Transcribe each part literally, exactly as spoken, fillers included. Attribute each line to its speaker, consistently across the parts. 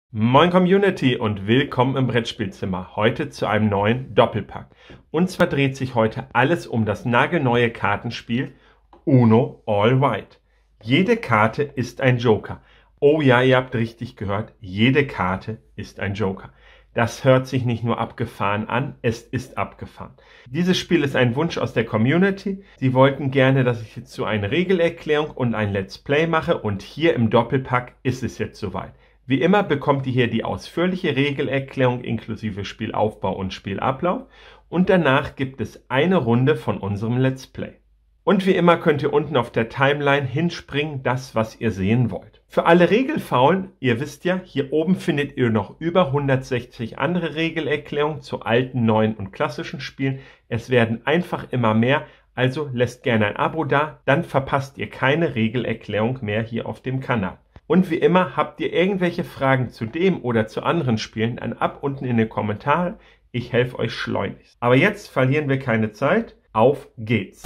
Speaker 1: Moin Community und willkommen im Brettspielzimmer, heute zu einem neuen Doppelpack. Und zwar dreht sich heute alles um das nagelneue Kartenspiel Uno All White. Jede Karte ist ein Joker. Oh ja, ihr habt richtig gehört, jede Karte ist ein Joker. Das hört sich nicht nur abgefahren an, es ist abgefahren. Dieses Spiel ist ein Wunsch aus der Community. Sie wollten gerne, dass ich jetzt so eine Regelerklärung und ein Let's Play mache und hier im Doppelpack ist es jetzt soweit. Wie immer bekommt ihr hier die ausführliche Regelerklärung inklusive Spielaufbau und Spielablauf und danach gibt es eine Runde von unserem Let's Play. Und wie immer könnt ihr unten auf der Timeline hinspringen, das was ihr sehen wollt. Für alle Regelfaulen, ihr wisst ja, hier oben findet ihr noch über hundertsechzig andere Regelerklärungen zu alten, neuen und klassischen Spielen. Es werden einfach immer mehr, also lasst gerne ein Abo da, dann verpasst ihr keine Regelerklärung mehr hier auf dem Kanal. Und wie immer, habt ihr irgendwelche Fragen zu dem oder zu anderen Spielen, dann ab unten in den Kommentaren. Ich helfe euch schleunigst. Aber jetzt verlieren wir keine Zeit. Auf geht's!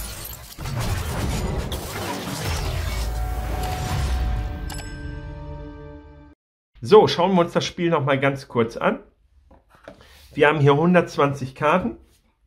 Speaker 1: So, schauen wir uns das Spiel noch mal ganz kurz an. Wir haben hier hundertzwanzig Karten.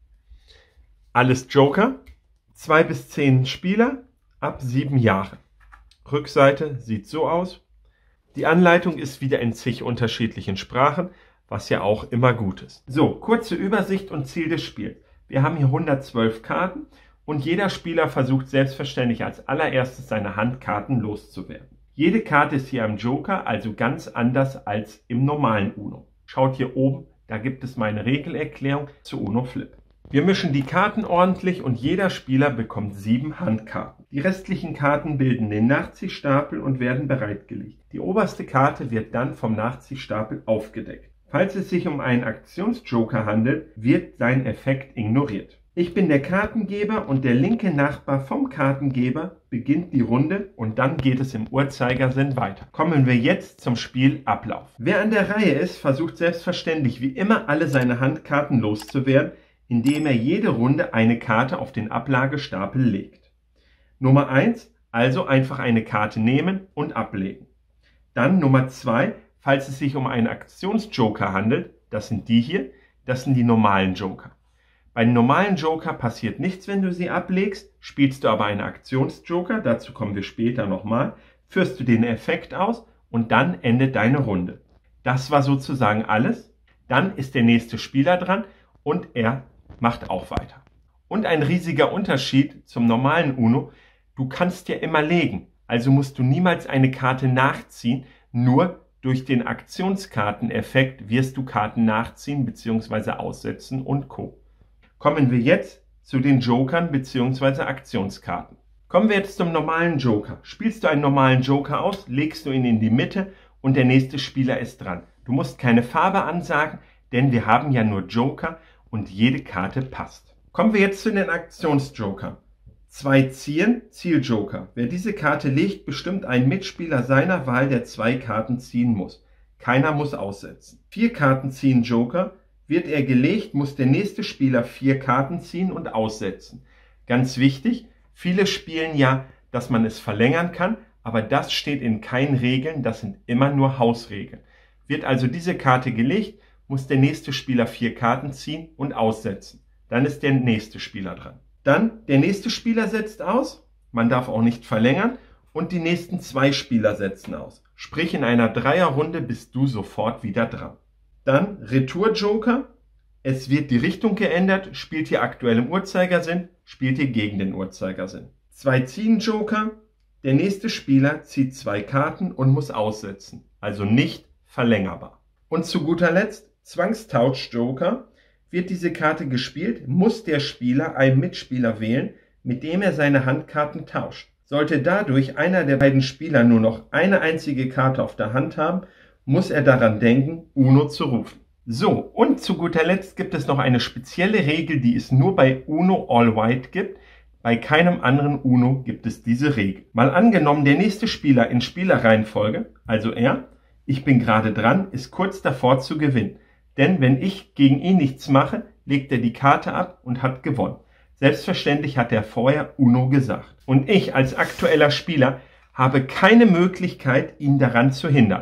Speaker 1: Alles Joker. zwei bis zehn Spieler ab sieben Jahre. Rückseite sieht so aus. Die Anleitung ist wieder in zig unterschiedlichen Sprachen, was ja auch immer gut ist. So, kurze Übersicht und Ziel des Spiels. Wir haben hier hundertzwölf Karten und jeder Spieler versucht selbstverständlich als allererstes seine Handkarten loszuwerden. Jede Karte ist hier ein Joker, also ganz anders als im normalen Uno. Schaut hier oben, da gibt es meine Regelerklärung zu Uno Flip. Wir mischen die Karten ordentlich und jeder Spieler bekommt sieben Handkarten. Die restlichen Karten bilden den Nachziehstapel und werden bereitgelegt. Die oberste Karte wird dann vom Nachziehstapel aufgedeckt. Falls es sich um einen Aktionsjoker handelt, wird sein Effekt ignoriert. Ich bin der Kartengeber und der linke Nachbar vom Kartengeber beginnt die Runde und dann geht es im Uhrzeigersinn weiter. Kommen wir jetzt zum Spielablauf. Wer an der Reihe ist, versucht selbstverständlich wie immer alle seine Handkarten loszuwerden, indem er jede Runde eine Karte auf den Ablagestapel legt. Nummer eins, also einfach eine Karte nehmen und ablegen. Dann Nummer zwei, falls es sich um einen Aktionsjoker handelt, das sind die hier, das sind die normalen Joker. Bei den normalen Joker passiert nichts, wenn du sie ablegst, spielst du aber einen Aktionsjoker, dazu kommen wir später nochmal, führst du den Effekt aus und dann endet deine Runde. Das war sozusagen alles. Dann ist der nächste Spieler dran und er macht auch weiter. Und ein riesiger Unterschied zum normalen Uno, du kannst ja immer legen, also musst du niemals eine Karte nachziehen, nur durch den Aktionskarteneffekt wirst du Karten nachziehen bzw. aussetzen und Co. Kommen wir jetzt zu den Jokern bzw. Aktionskarten. Kommen wir jetzt zum normalen Joker. Spielst du einen normalen Joker aus, legst du ihn in die Mitte und der nächste Spieler ist dran. Du musst keine Farbe ansagen, denn wir haben ja nur Joker und jede Karte passt. Kommen wir jetzt zu den Aktionsjokern. Zwei ziehen, Zieljoker. Wer diese Karte legt, bestimmt einen Mitspieler seiner Wahl, der zwei Karten ziehen muss. Keiner muss aussetzen. Vier Karten ziehen Joker. Wird er gelegt, muss der nächste Spieler vier Karten ziehen und aussetzen. Ganz wichtig, viele spielen ja, dass man es verlängern kann, aber das steht in keinen Regeln, das sind immer nur Hausregeln. Wird also diese Karte gelegt, muss der nächste Spieler vier Karten ziehen und aussetzen. Dann ist der nächste Spieler dran. Dann der nächste Spieler setzt aus, man darf auch nicht verlängern und die nächsten zwei Spieler setzen aus. Sprich, in einer Dreierrunde bist du sofort wieder dran. Dann Retour-Joker, es wird die Richtung geändert, spielt ihr aktuell im Uhrzeigersinn, spielt ihr gegen den Uhrzeigersinn. Zwei Ziehen-Joker, der nächste Spieler zieht zwei Karten und muss aussetzen, also nicht verlängerbar. Und zu guter Letzt Zwangstausch-Joker. Wird diese Karte gespielt, muss der Spieler einen Mitspieler wählen, mit dem er seine Handkarten tauscht. Sollte dadurch einer der beiden Spieler nur noch eine einzige Karte auf der Hand haben, muss er daran denken, Uno zu rufen. So, und zu guter Letzt gibt es noch eine spezielle Regel, die es nur bei Uno All White gibt. Bei keinem anderen Uno gibt es diese Regel. Mal angenommen, der nächste Spieler in Spielerreihenfolge, also er, ich bin gerade dran, ist kurz davor zu gewinnen. Denn wenn ich gegen ihn nichts mache, legt er die Karte ab und hat gewonnen. Selbstverständlich hat er vorher Uno gesagt. Und ich als aktueller Spieler habe keine Möglichkeit, ihn daran zu hindern.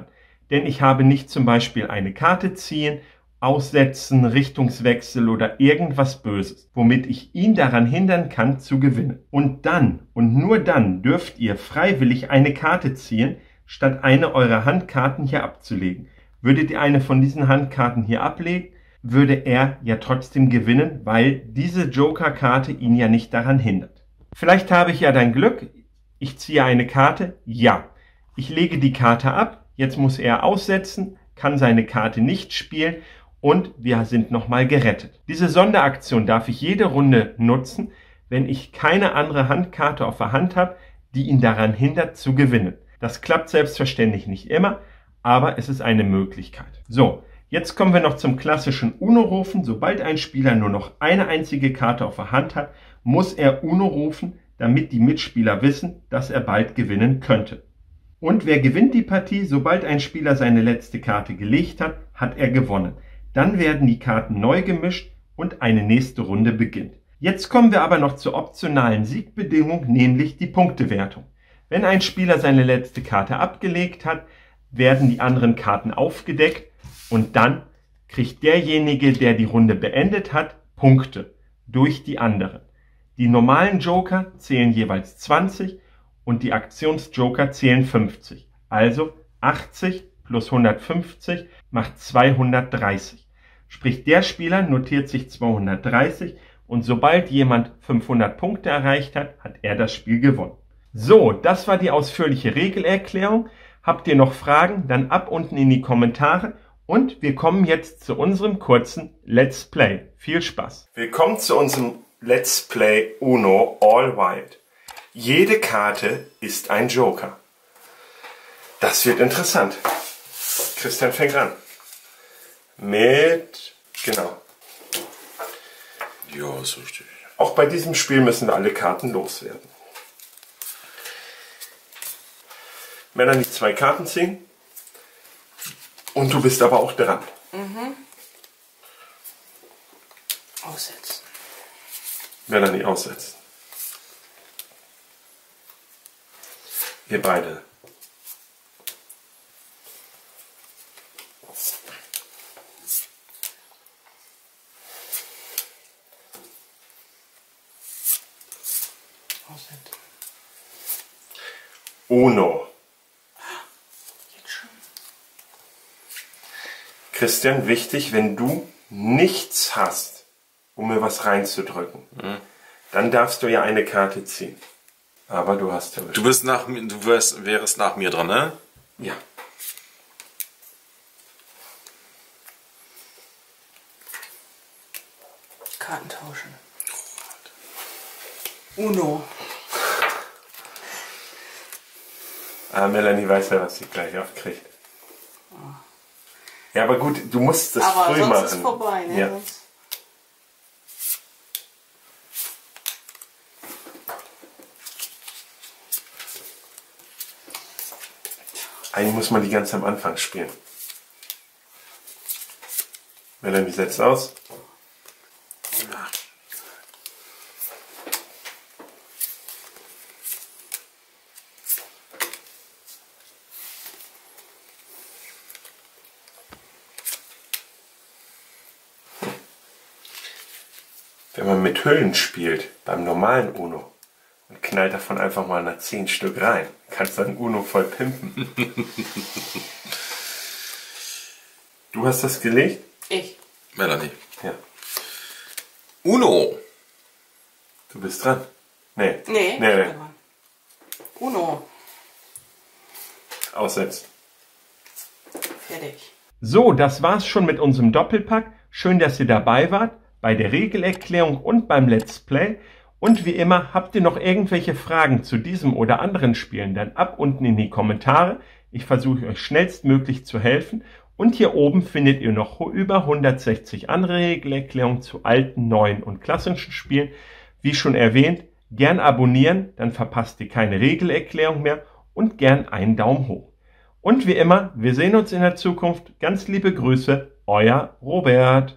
Speaker 1: denn ich habe nicht zum Beispiel eine Karte ziehen, aussetzen, Richtungswechsel oder irgendwas Böses, womit ich ihn daran hindern kann zu gewinnen. Und dann und nur dann dürft ihr freiwillig eine Karte ziehen, statt eine eurer Handkarten hier abzulegen. Würdet ihr eine von diesen Handkarten hier ablegen, würde er ja trotzdem gewinnen, weil diese Joker-Karte ihn ja nicht daran hindert. Vielleicht habe ich ja dein Glück, ich ziehe eine Karte, ja. Ich lege die Karte ab, jetzt muss er aussetzen, kann seine Karte nicht spielen und wir sind nochmal gerettet. Diese Sonderaktion darf ich jede Runde nutzen, wenn ich keine andere Handkarte auf der Hand habe, die ihn daran hindert zu gewinnen. Das klappt selbstverständlich nicht immer, aber es ist eine Möglichkeit. So, jetzt kommen wir noch zum klassischen Uno rufen. Sobald ein Spieler nur noch eine einzige Karte auf der Hand hat, muss er Uno rufen, damit die Mitspieler wissen, dass er bald gewinnen könnte. Und wer gewinnt die Partie? Sobald ein Spieler seine letzte Karte gelegt hat, hat er gewonnen. Dann werden die Karten neu gemischt und eine nächste Runde beginnt. Jetzt kommen wir aber noch zur optionalen Siegbedingung, nämlich die Punktewertung. Wenn ein Spieler seine letzte Karte abgelegt hat, werden die anderen Karten aufgedeckt und dann kriegt derjenige, der die Runde beendet hat, Punkte durch die anderen. Die normalen Joker zählen jeweils zwanzig und die Aktionsjoker zählen fünfzig. Also achtzig plus hundertfünfzig macht zweihundertdreißig. Sprich, der Spieler notiert sich zweihundertdreißig und sobald jemand fünfhundert Punkte erreicht hat, hat er das Spiel gewonnen. So, das war die ausführliche Regelerklärung. Habt ihr noch Fragen, dann ab unten in die Kommentare. Und wir kommen jetzt zu unserem kurzen Let's Play. Viel Spaß! Willkommen zu unserem Let's Play Uno All Wild. Jede Karte ist ein Joker. Das wird interessant. Christian fängt an. Mit... genau.
Speaker 2: Ja, ist richtig.
Speaker 1: Auch bei diesem Spiel müssen wir alle Karten loswerden. Melanie zwei Karten ziehen. Und du bist aber auch dran.
Speaker 3: Mhm. Aussetzen.
Speaker 1: Melanie aussetzen. Ihr beide.
Speaker 3: Aussetzen.
Speaker 1: Uno.
Speaker 3: Jetzt schon.
Speaker 1: Christian, wichtig, wenn du nichts hast, um mir was reinzudrücken, mhm. dann darfst du ja eine Karte ziehen. Aber du hast ja...
Speaker 2: Du bist nach mir, du wärst, wärst nach mir dran, ne?
Speaker 1: Ja.
Speaker 3: Karten tauschen. Uno.
Speaker 1: Ah, Melanie weiß ja, was sie gleich aufkriegt. Oh. Ja, aber gut, du musst das
Speaker 3: aber
Speaker 1: früh
Speaker 3: sonst
Speaker 1: machen.
Speaker 3: Ist vorbei, ne?
Speaker 1: Ja.
Speaker 3: Sonst
Speaker 1: Eigentlich muss man die ganz am Anfang spielen. Melanie setzt aus.
Speaker 2: Ja.
Speaker 1: Wenn man mit Hüllen spielt, beim normalen Uno, und knallt davon einfach mal nach zehn Stück rein, kannst dann Uno voll pimpen. Du hast das gelegt?
Speaker 3: ich.
Speaker 2: Melanie.
Speaker 1: Ja.
Speaker 2: Uno.
Speaker 1: Du bist dran. Nee.
Speaker 3: Nee.
Speaker 1: Nee, nee.
Speaker 3: Uno.
Speaker 1: Aussetzen.
Speaker 3: Fertig.
Speaker 1: So, das war's schon mit unserem Doppelpack. Schön, dass ihr dabei wart, bei der Regelerklärung und beim Let's Play. Und wie immer, habt ihr noch irgendwelche Fragen zu diesem oder anderen Spielen, dann ab unten in die Kommentare. Ich versuche euch schnellstmöglich zu helfen. Und hier oben findet ihr noch über hundertsechzig andere Regelerklärungen zu alten, neuen und klassischen Spielen. Wie schon erwähnt, gern abonnieren, dann verpasst ihr keine Regelerklärung mehr und gern einen Daumen hoch. Und wie immer, wir sehen uns in der Zukunft. Ganz liebe Grüße, euer Robert.